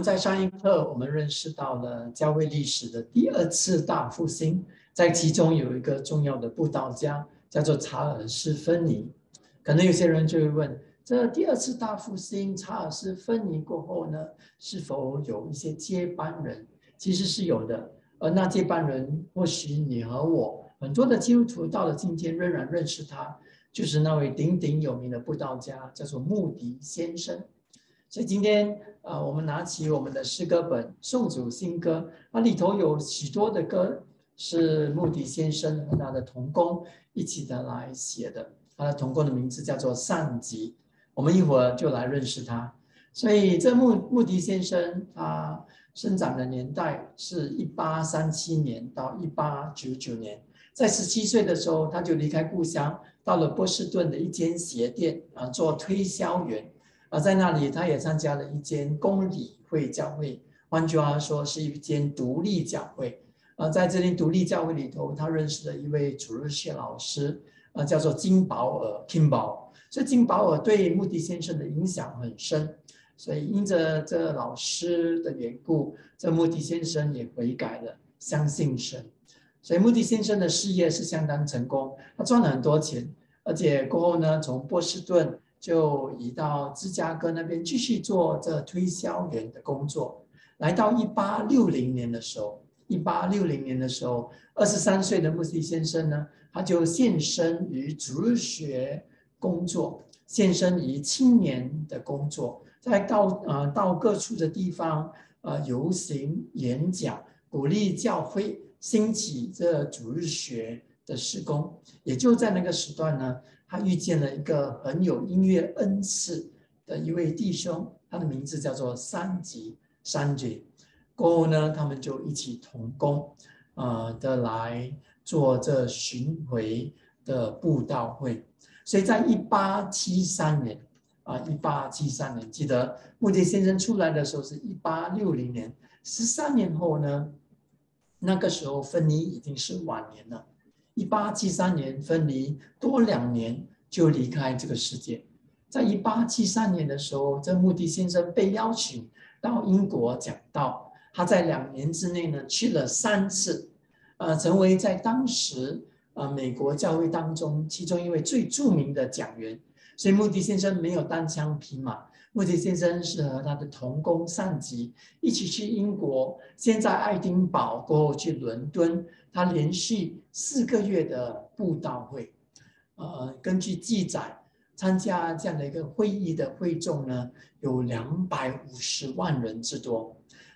在上一课，我们认识到了教会历史的第二次大复兴，在其中有一个重要的布道家，叫做查尔斯·芬尼。可能有些人就会问，这第二次大复兴，查尔斯·芬尼过后呢，是否有一些接班人？其实是有的，而那接班人，或许你和我很多的基督徒到了今天仍然认识他，就是那位鼎鼎有名的布道家，叫做穆迪先生。所以今天我们拿起我们的诗歌本《颂主新歌》，那里头有许多的歌是穆迪先生和他的同工一起的来写的。他的同工的名字叫做善吉，我们一会儿就来认识他。所以这穆迪先生他生长的年代是1837年到1899年，在17岁的时候他就离开故乡，到了波士顿的一间鞋店做推销员。在那里他也参加了一间公理会教会，换句话说是一间独立教会。在这间独立教会里头，他认识了一位主日学老师，叫做金保尔 （Kimball）。所以金保尔对穆迪先生的影响很深，所以因着这老师的缘故，这穆迪先生也悔改了，相信神。所以穆迪先生的事业是相当成功，他赚了很多钱，而且过后呢，从波士顿就移到芝加哥那边继续做这推销员的工作。来到1860年的时候，23岁的穆迪先生呢，他就献身于主日学工作，献身于青年的工作，到各处的地方游行演讲，鼓励教会兴起这主日学的事工。也就在那个时段呢，他遇见了一个很有音乐恩赐的一位弟兄，他的名字叫做山吉。过后呢，他们就一起同工的来做这巡回的布道会。所以在1873年，记得穆迪先生出来的时候是1860年，13年后呢，那个时候芬尼已经是晚年了。1873年，芬尼多2年就离开这个世界。在1873年的时候，这穆迪先生被邀请到英国讲道，他在2年之内呢去了3次，成为在当时美国教会当中其中一位最著名的讲员。所以穆迪先生没有单枪匹马，穆迪先生是和他的同工善吉一起去英国，先在爱丁堡，过后去伦敦，他连续4个月的布道会。根据记载，参加这样的一个会议的会众呢，有250万人之多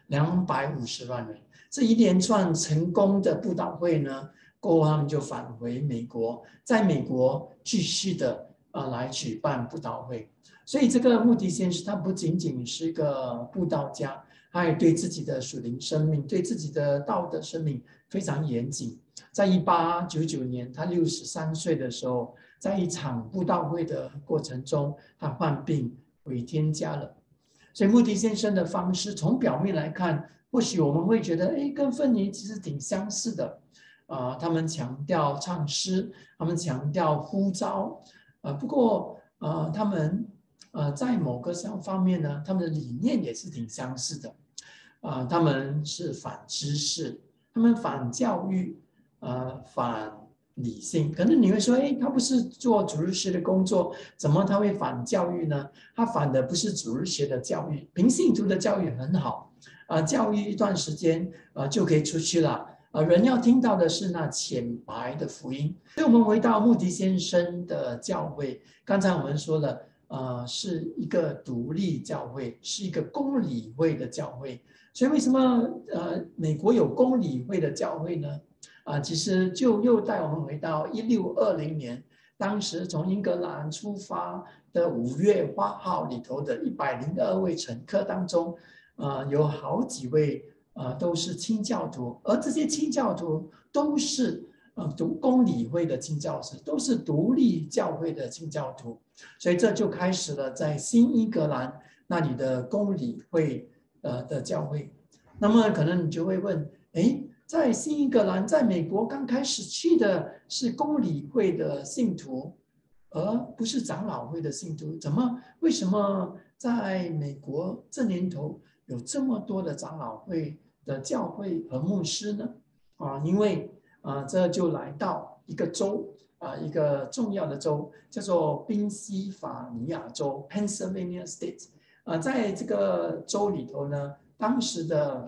，250万人。这一连串成功的布道会呢，过后他们就返回美国，在美国继续的来举办布道会。所以这个穆迪先生他不仅仅是一个布道家，他也对自己的属灵生命，对自己的道德生命非常严谨。在1899年，他63岁的时候，在一场布道会的过程中，他患病回天家了。所以穆迪先生的方式，从表面来看，或许我们会觉得，跟芬尼其实挺相似的。他们强调唱诗，他们强调呼召，不过他们在某个方面呢，他们的理念也是挺相似的。他们是反知识，他们反教育，反理性。可能你会说，他不是做主日学的工作，怎么他会反教育呢？他反的不是主日学的教育，平信徒的教育很好，教育一段时间就可以出去了。人要听到的是那浅白的福音。所以我们回到穆迪先生的教会，刚才我们说了，是一个独立教会，是一个公理会的教会。所以为什么美国有公理会的教会呢？其实就又带我们回到1620年，当时从英格兰出发的5月8号里头的102位乘客当中，有好几位都是清教徒，而这些清教徒都是读公理会的清教士，都是独立教会的清教徒，所以这就开始了在新英格兰那里的公理会的教会。那么可能你就会问，在新英格兰，在美国刚开始去的是公理会的信徒，而不是长老会的信徒，为什么在美国这年头有这么多的长老会的教会和牧师呢？因为这就来到一个州一个重要的州，叫做宾夕法尼亚州 （Pennsylvania State）。在这个州里头呢，当时的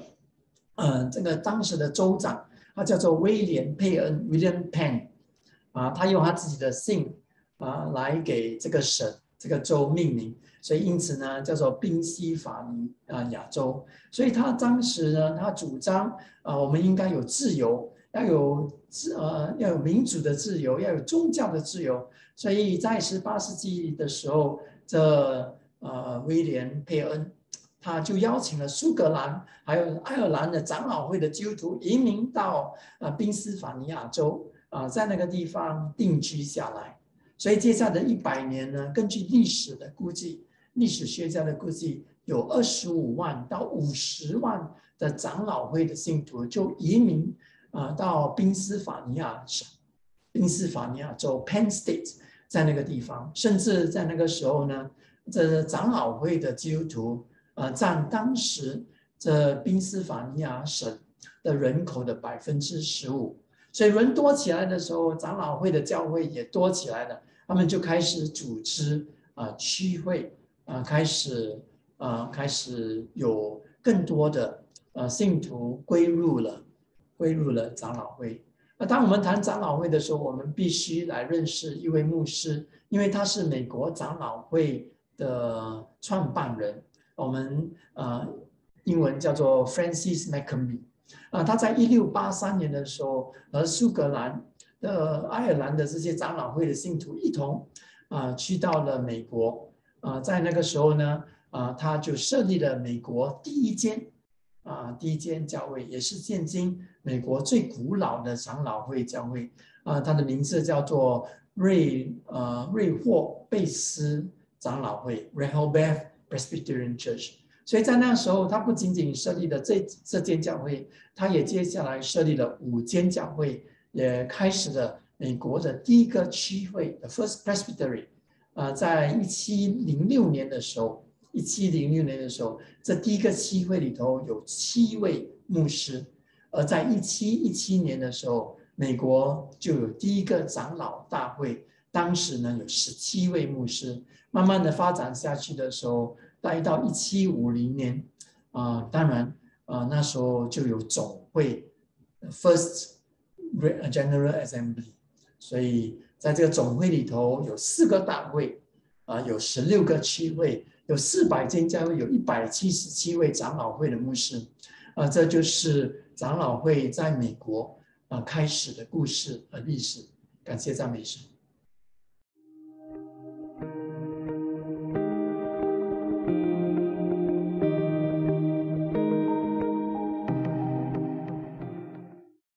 州长，他叫做威廉佩恩 （William Penn）。他用他自己的姓来给这个省、这个州命名，所以因此呢叫做宾夕法尼亚州。所以他当时呢，他主张我们应该有自由，要有民主的自由，要有宗教的自由。所以在18世纪的时候，这威廉佩恩他就邀请了苏格兰还有爱尔兰的长老会的基督徒移民到宾夕法尼亚州。在那个地方定居下来，所以接下来的100年呢，根据历史的估计，历史学家的估计，有25万到50万的长老会的信徒就移民到宾夕法尼亚州 Penn State， 在那个地方，甚至在那个时候呢，这长老会的基督徒占当时这宾夕法尼亚省的人口的15%。所以人多起来的时候，长老会的教会也多起来了，他们就开始组织区会开始有更多的信徒归入了长老会。当我们谈长老会的时候，我们必须来认识一位牧师，因为他是美国长老会的创办人，我们英文叫做 Francis McCombie。他在1683年的时候，和苏格兰的、爱尔兰的这些长老会的信徒一同去到了美国。在那个时候呢，他就设立了美国第一间教会，也是现今美国最古老的长老会教会。它的名字叫做瑞霍贝斯长老会 （Rehoboth Presbyterian Church）。所以在那时候，他不仅仅设立了这间教会，他也接下来设立了5间教会，也开始了美国的第一个区会 ，The First Presbytery。在1706年的时候，这第一个区会里头有7位牧师，而在1717年的时候，美国就有第一个长老大会，当时呢有17位牧师，慢慢的发展下去的时候。待到1750年，当然，那时候就有总会 （First General Assembly）， 所以在这个总会里头有4个大会，有16个区会，有400间教会，有177位长老会的牧师，这就是长老会在美国开始的故事和历史。感谢赞美神。